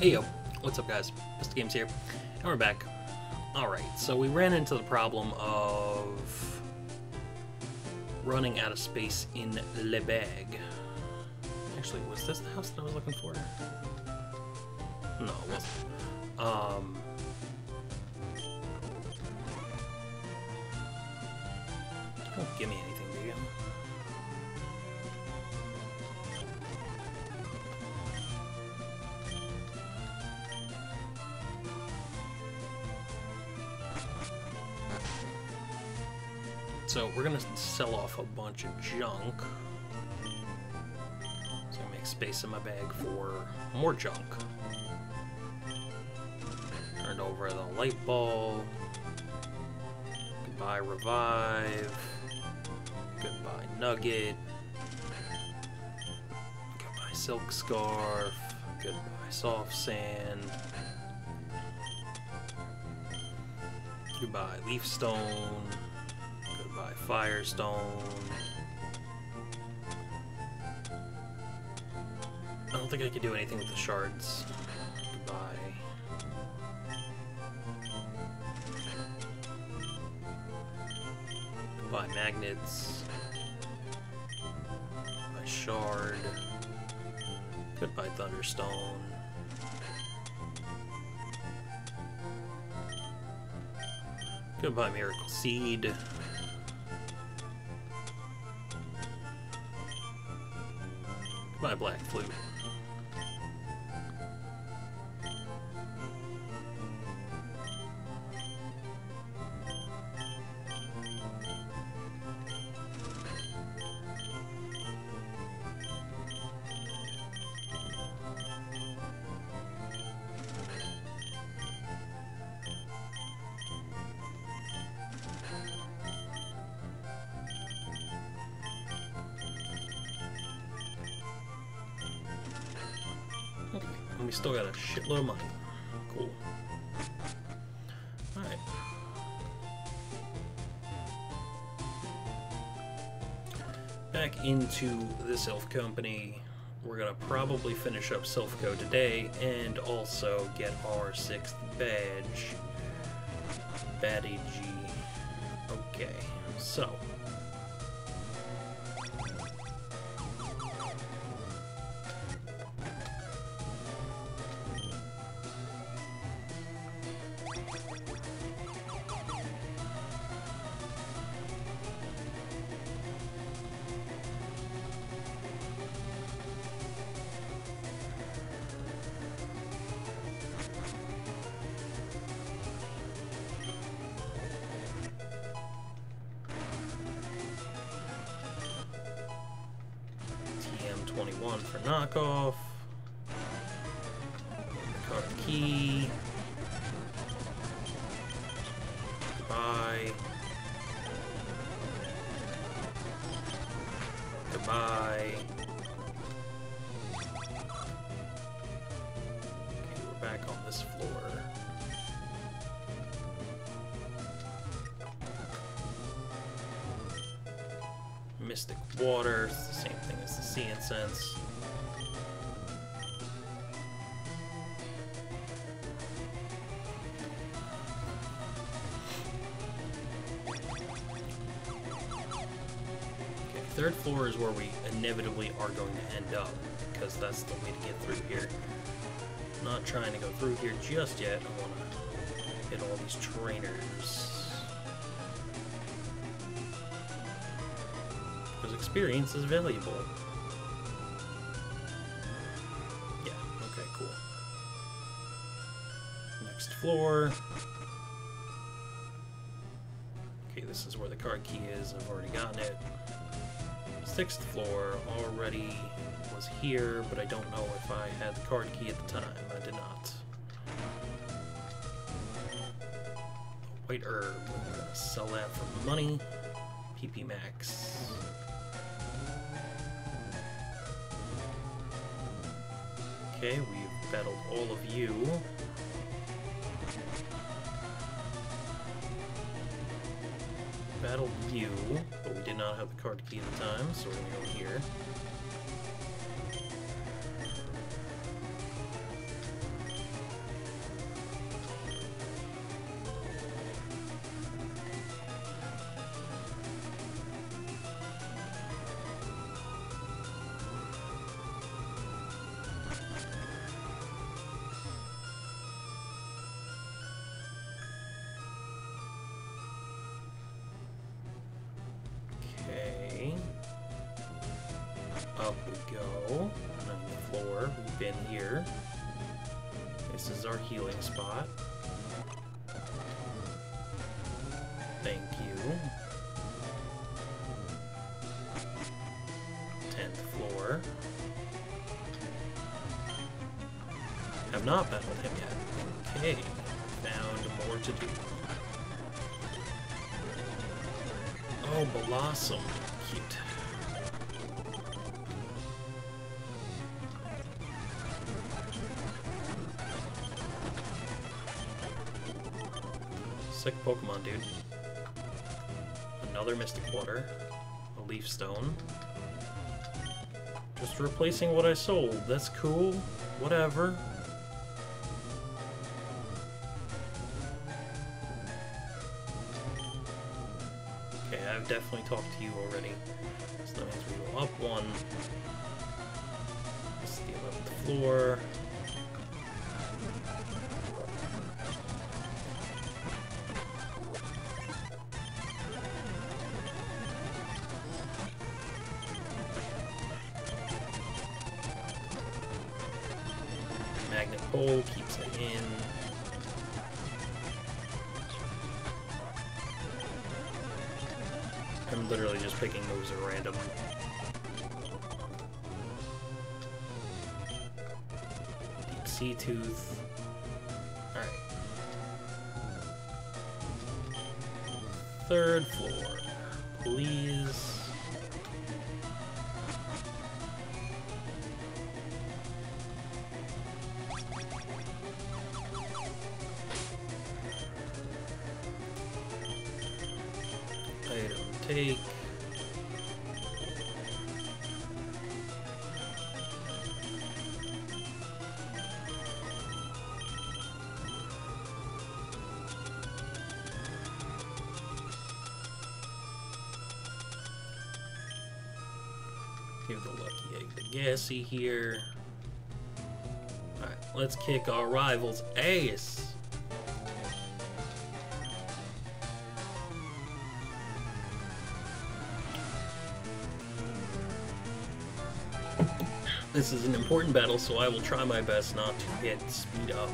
Hey yo, what's up guys? bestatgames here, and we're back. Alright, so we ran into the problem of running out of space in Le Bag. Actually, was this the house that I was looking for? No, it wasn't. Don't give me anything, do you? So we're gonna sell off a bunch of junk. So I make space in my bag for more junk. Turned over the light ball. Goodbye revive. Goodbye nugget. Goodbye silk scarf. Goodbye soft sand. Goodbye leaf stone. Goodbye firestone. I don't think I could do anything with the shards. Goodbye. Goodbye magnets. Goodbye shard. Goodbye thunderstone. Goodbye miracle seed. My black flute. Okay, and we still got a shitload of money. Cool. Alright. Back into this elf company. We're gonna probably finish up Silphco today and also get our 6th badge. Badge. Okay, so. T.E.M. 21 for knockoff. Card key. Goodbye. Goodbye. Okay, we're back on this floor. Mystic water, it's the same thing as the sea incense. Okay, 3rd floor is where we inevitably are going to end up, because that's the way to get through here. I'm not trying to go through here just yet. I want to hit all these trainers. Because experience is valuable. Yeah, okay, cool. Next floor. Okay, this is where the card key is. I've already gotten it. 6th floor already was here, but I don't know if I had the card key at the time. I did not. White herb. I'm gonna sell that for money. PP max. Okay, we've battled all of you. Battled you, but we did not have the card key at the time, so we're gonna go here. go. 9th floor. We've been here. This is our healing spot. Thank you. 10th floor. Have not battled him yet. Okay. Found more to do. Oh, Blossom. Cute. Sick Pokemon, dude. Another Mystic Water. A Leaf Stone. Just replacing what I sold. That's cool. Whatever. Okay, I've definitely talked to you already. So that means we go up one. This is the 11th floor. Magnet Pole keeps it in. I'm literally just picking moves at random. Deep Sea Tooth. Alright. 3rd floor. Please. Item take. Give the lucky egg to Gassy here. Alright, let's kick our rival's ass. This is an important battle, so I will try my best not to hit speed up.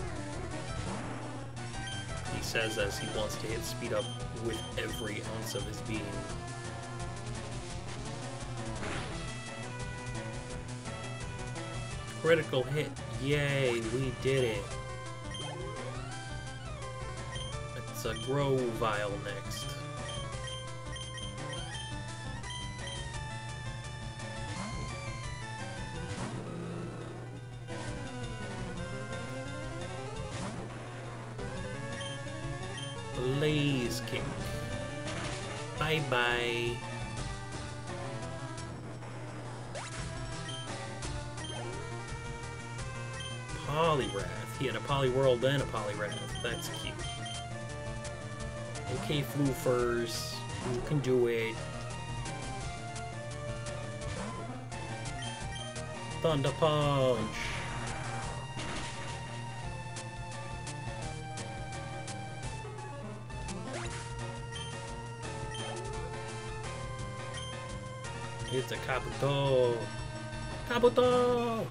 He says as he wants to hit speed up with every ounce of his being. Critical hit. Yay, we did it. It's a Grovyle next. Blaze Kick. Bye-bye. Poliwrath. He had a Poliwhirl and a Poliwrath. That's cute. Okay, Floofers. You can do it. Thunder Punch. It's a Kabuto! Kabuto!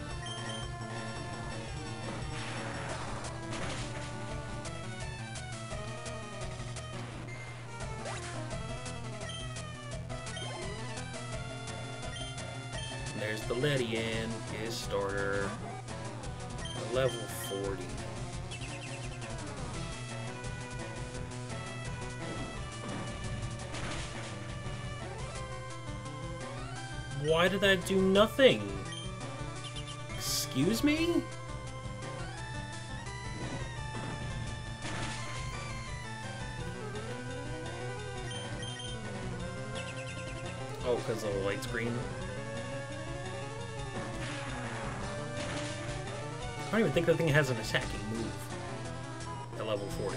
There's the Ledian, his starter, level 40. Why did that do nothing? Excuse me? Oh, because of the light screen? I don't even think that thing has an attacking move at level 40.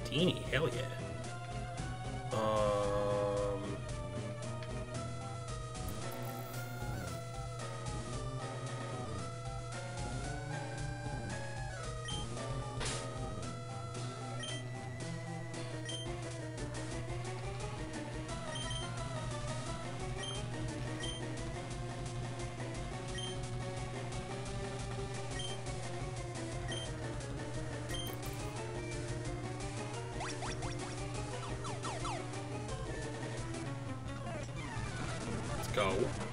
Teeny, hell yeah. Go.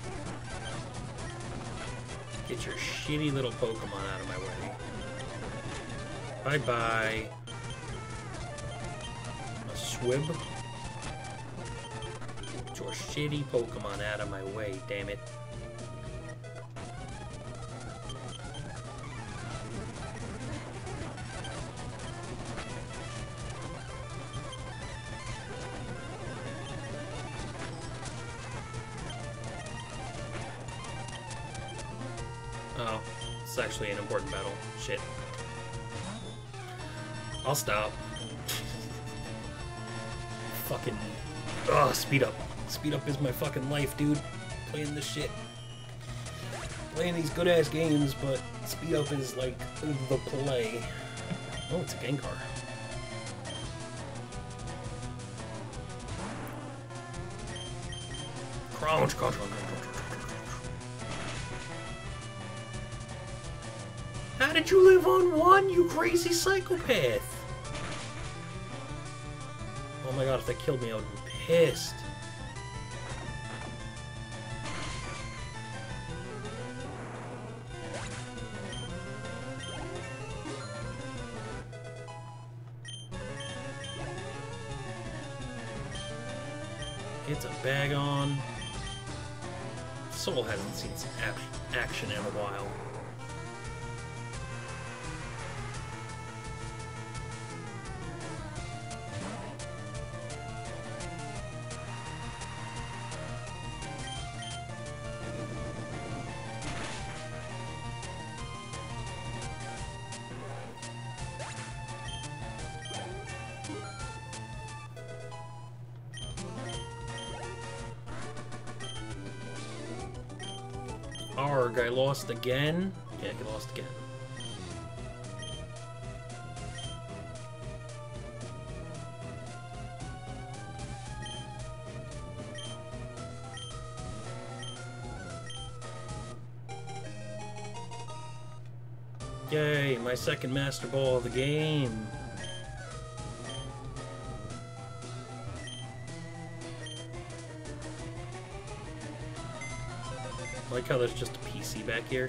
Get your shitty little Pokemon out of my way. Bye-bye. A Swib. Get your shitty Pokemon out of my way, damn it. Oh, it's actually an important battle. Shit. I'll stop. Fucking... Ugh, speed up. Speed up is my fucking life, dude. Playing this shit. Playing these good-ass games, but speed up is like the play. Oh, it's a Gengar. Crouch, crouch, crouch, crouch. How did you live on one, you crazy psychopath? Oh my god, if that killed me, I would be pissed. It's a bag on. Soul hasn't seen some action in a while. Arg, I lost again? Yeah, he lost again. Yay, my second Master Ball of the game. I like how there's just a PC back here.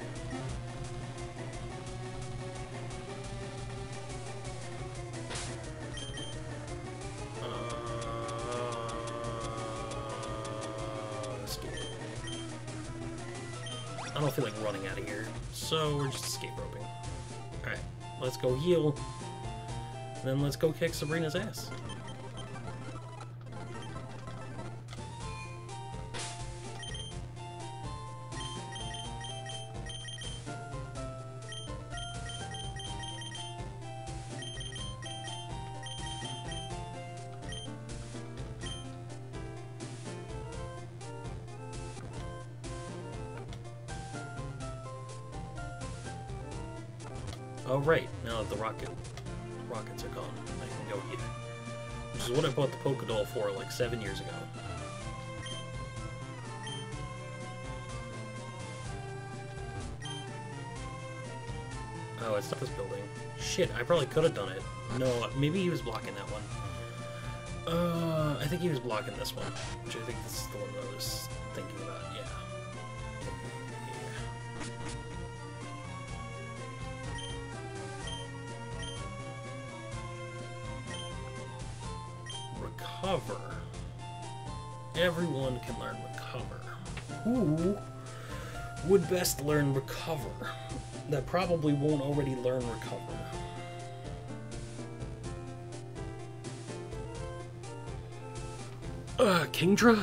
I don't feel like running out of here, so we're just escape roping. Alright, let's go heal. Then let's go kick Sabrina's ass. Oh right, now that the rockets are gone, I can go here. Which is what I bought the Pokédoll for like 7 years ago. Oh, it's not this building. Shit, I probably could have done it. No, maybe he was blocking that one. I think he was blocking this one, which I think this is the one that I was thinking about, yeah. Recover. Everyone can learn Recover. Who would best learn Recover? That probably won't already learn Recover. Kingdra?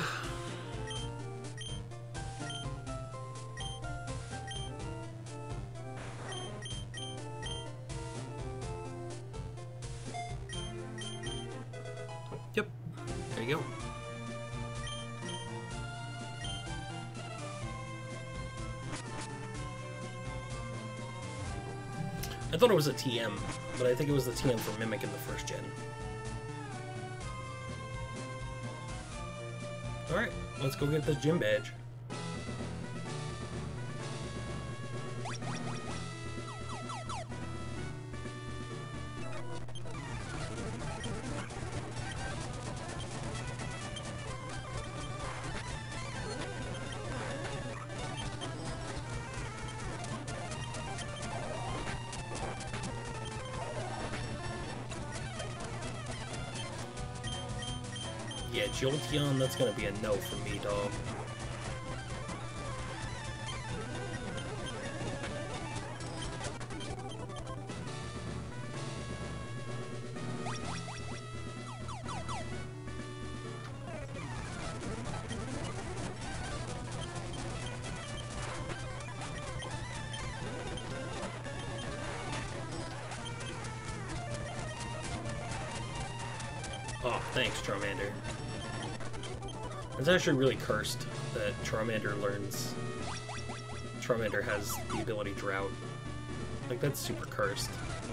you go. I thought it was a TM, but I think it was the TM for Mimic in the first gen. Alright, let's go get the gym badge. Yeah, Jolteon, that's gonna be a no for me, dog. Oh, thanks, Charmander. It's actually really cursed that Charmander has the ability Drought. Like, that's super cursed.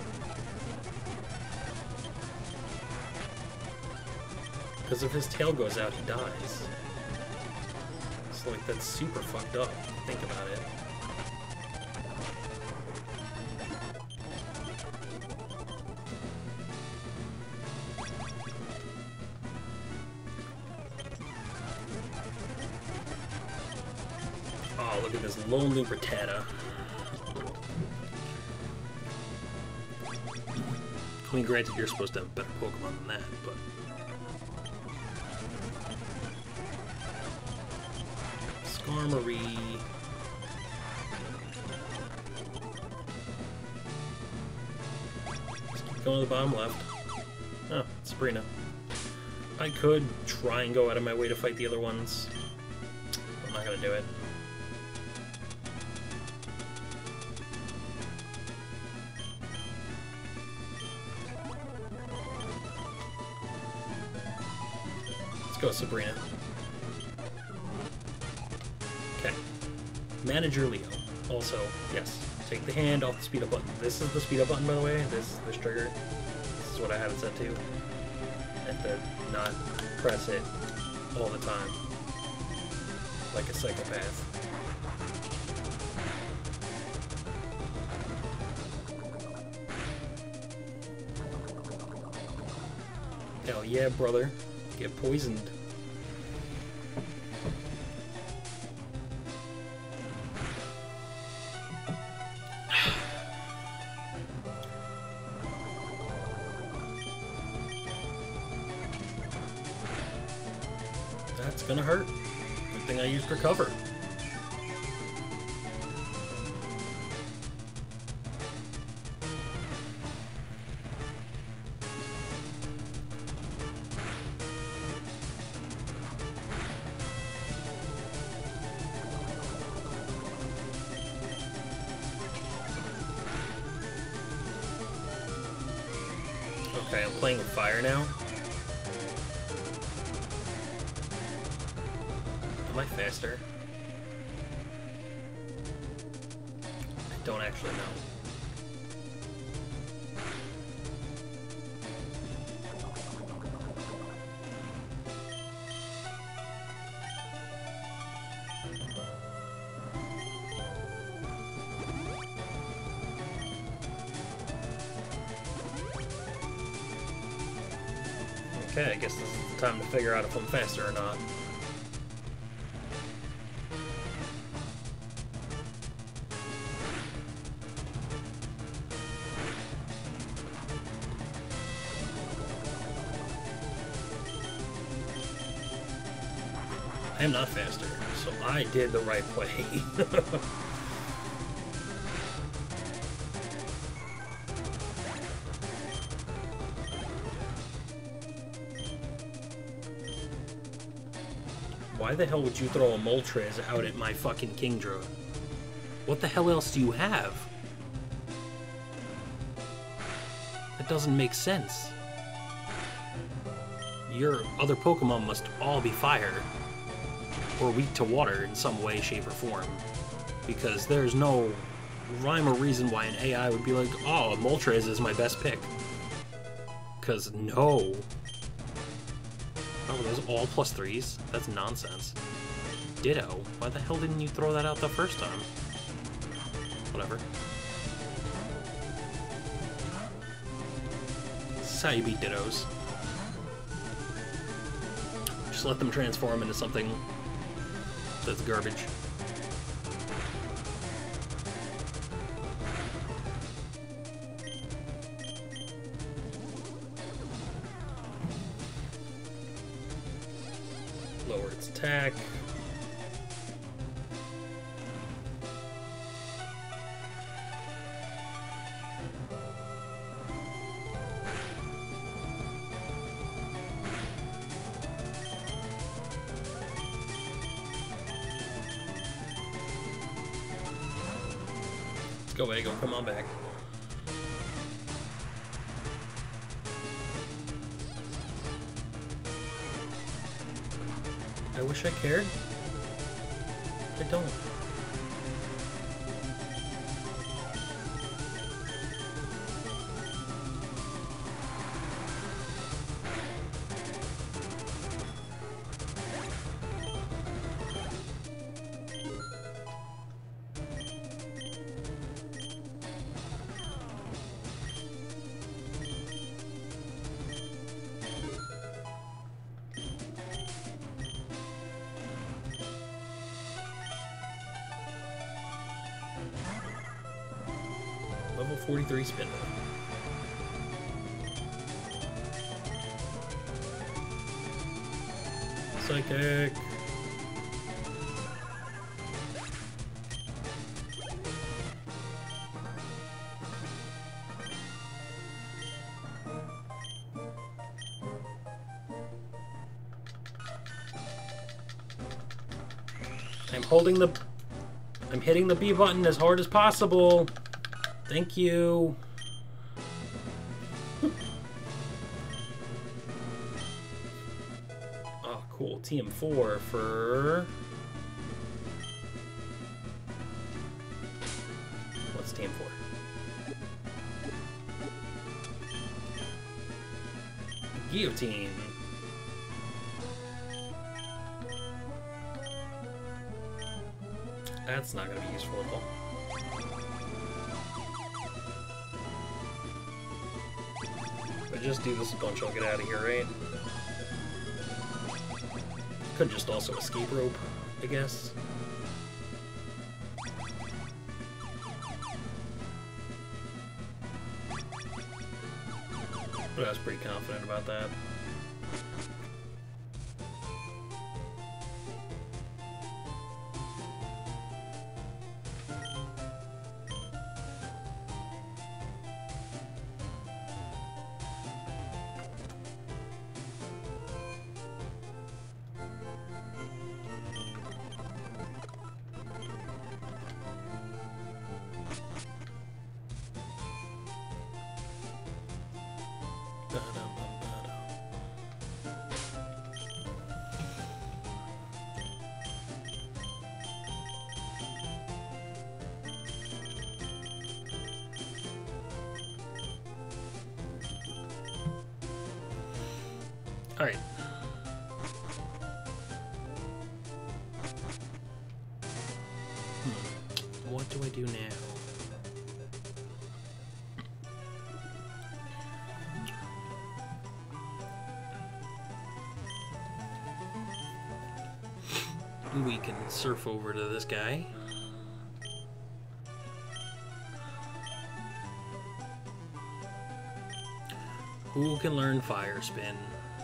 Because if his tail goes out, he dies. So, like, that's super fucked up. Think about it. Oh, look at this lonely Rattata. I mean, granted, you're supposed to have a better Pokemon than that, but... Skarmory... Just keep going to the bottom left. Oh, Sabrina. I could try and go out of my way to fight the other ones. I'm not gonna do it. Go, Sabrina. Okay. Manager Leo. Also, yes, take the hand off the speed up button. This is the speed up button, by the way. This trigger. This is what I have it set to. I have to not press it all the time. Like a psychopath. Hell yeah, brother. Get poisoned. That's gonna hurt. Good thing I used Recover. Okay, I'm playing with fire now. Am I faster? I don't actually know. Okay, I guess this is the time to figure out if I'm faster or not. I am not faster, so I did the right play. Why the hell would you throw a Moltres out at my fucking Kingdra? What the hell else do you have? That doesn't make sense. your other Pokemon must all be fire, or weak to water in some way, shape, or form. Because there's no rhyme or reason why an AI would be like, oh, Moltres is my best pick. Because no. Oh, those all +3s? That's nonsense. Ditto. Why the hell didn't you throw that out the first time? Whatever. This is how you beat Dittos. Just let them transform into something that's garbage. Lower its attack. Let's go, Ego, come on back. I wish I cared. I don't. Level 43 Spindle. Psychic. I'm hitting the B button as hard as possible. Thank you. Oh, cool. TM4 for... What's TM4? Guillotine. That's not going to be useful at all. If I just do this a bunch, I'll get out of here, right? Could just also escape rope, I guess. But I was pretty confident about that. Alright. What do I do now? We can surf over to this guy. Who can learn Fire Spin?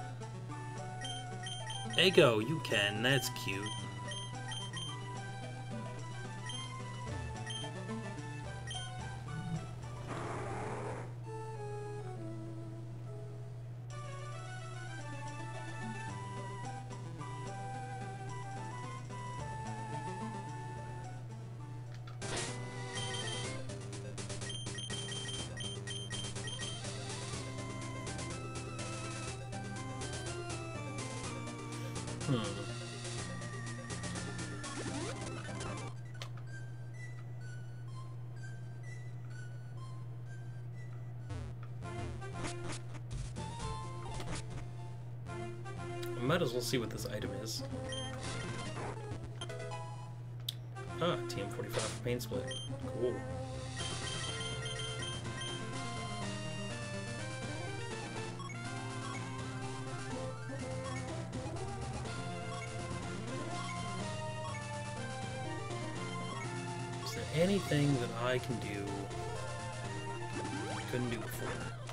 Ego, you can. That's cute. I might as well see what this item is. Ah, TM45 for paint split. Cool. Is there anything that I can do I couldn't do before?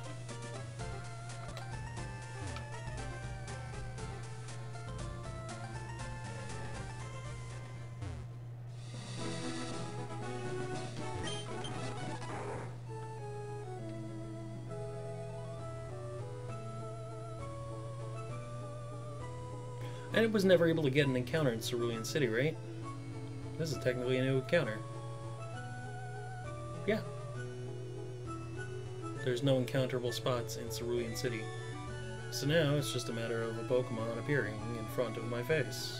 And it was never able to get an encounter in Cerulean City, right? This is technically a new encounter. Yeah. There's no encounterable spots in Cerulean City. So now it's just a matter of a Pokemon appearing in front of my face.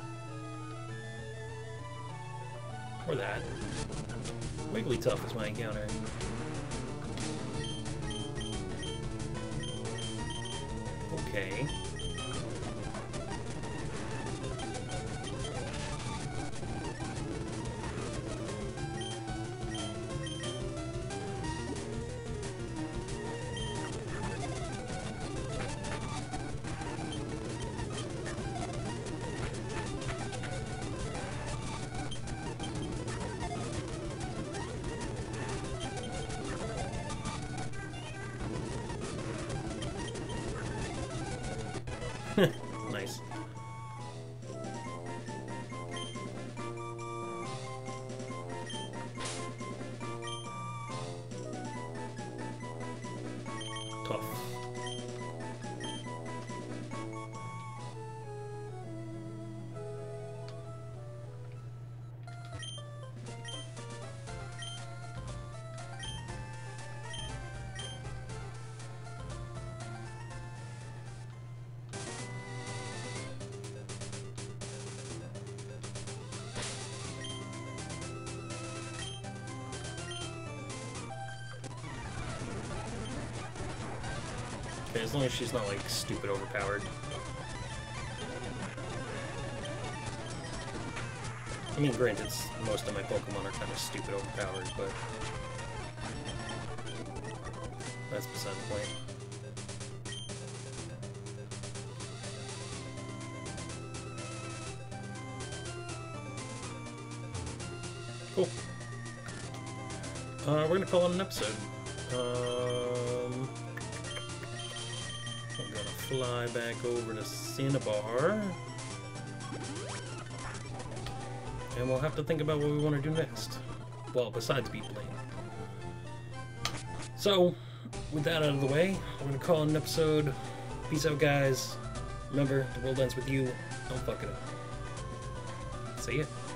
Or that. Wigglytuff is my encounter. Okay. Nice. Tough. Okay, as long as she's not, like, stupid overpowered. I mean, granted, most of my Pokemon are kind of stupid overpowered, but that's beside the point. Cool. We're gonna call it an episode. I'm gonna fly back over to Cinnabar, and we'll have to think about what we want to do next. Well, besides beat Blaine. So, with that out of the way, we're gonna call it an episode. Peace out, guys. Remember, the world ends with you. Don't fuck it up. See ya.